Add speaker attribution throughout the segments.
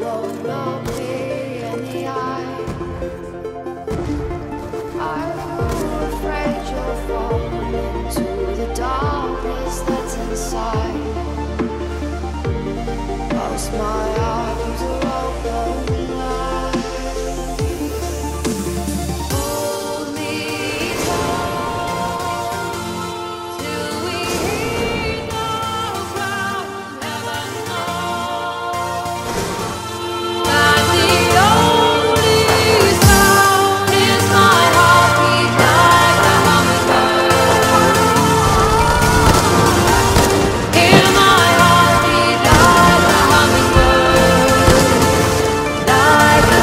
Speaker 1: don't look me in the eye. I'm afraid you'll fall into the darkness that's inside. Whilst my arms are open wide, hold me tight till we hear the crowd. Never know that the only sound is my heartbeat like a hummingbird. Hear my heartbeat like a hummingbird, like a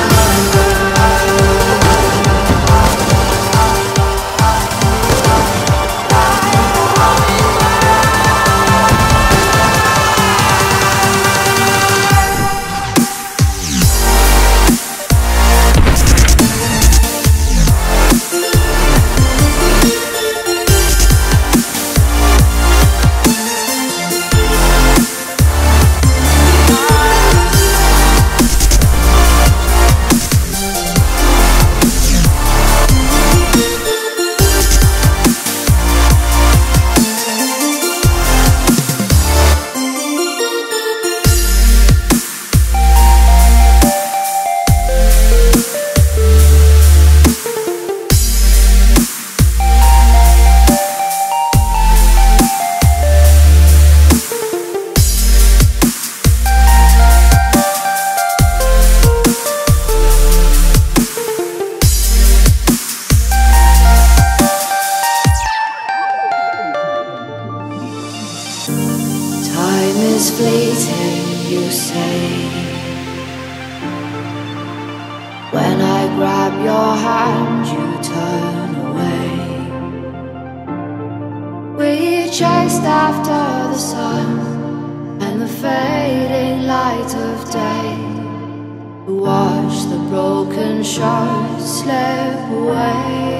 Speaker 1: time is fleeting, you say. When I grab your hand, you turn away. We chased after the sun and the fading light of day. We watched the broken shards slip away.